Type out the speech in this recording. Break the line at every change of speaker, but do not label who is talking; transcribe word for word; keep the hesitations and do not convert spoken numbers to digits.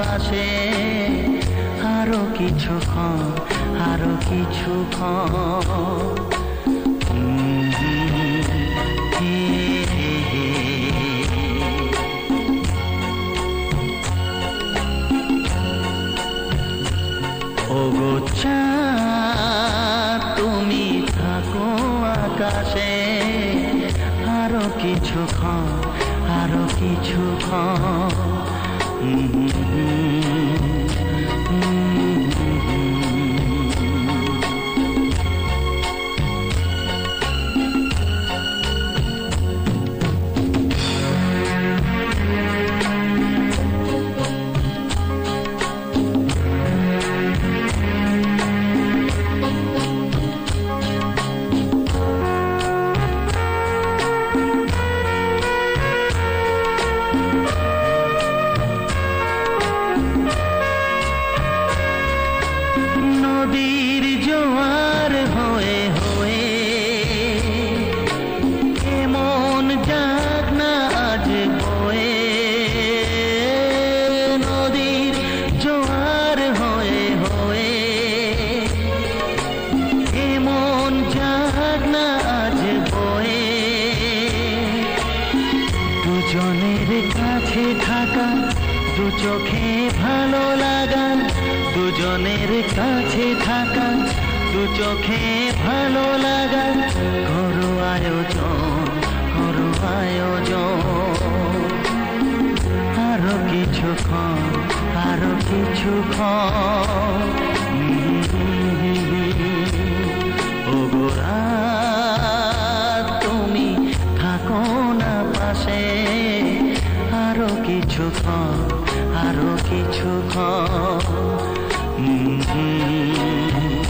আসে আরো কিছুক্ষণ আরো কিছুক্ষণ ওগো চাঁদ তুমি থাকো আকাশে আরো কিছুক্ষণ আরো কিছুক্ষণ নদীর জোয়ার হয়ে হয়ে এমন যাক না আজ বয়ে নদীর জোয়ার হয়ে হয়ে এমন যাক না আজ বয়ে দুজনের কাছে থাকা দু চোখে ভালো লাগা দুজনের কাছে থাকা দু চোখে ভালো লাগা করো আয়োজন করো আয়োজন আরো কিছুক্ষণ আরো কিছুক্ষণ ওগো রাত তুমি থাকো না পাশে আরো কিছুক্ষণ আরো কিছুক্ষণ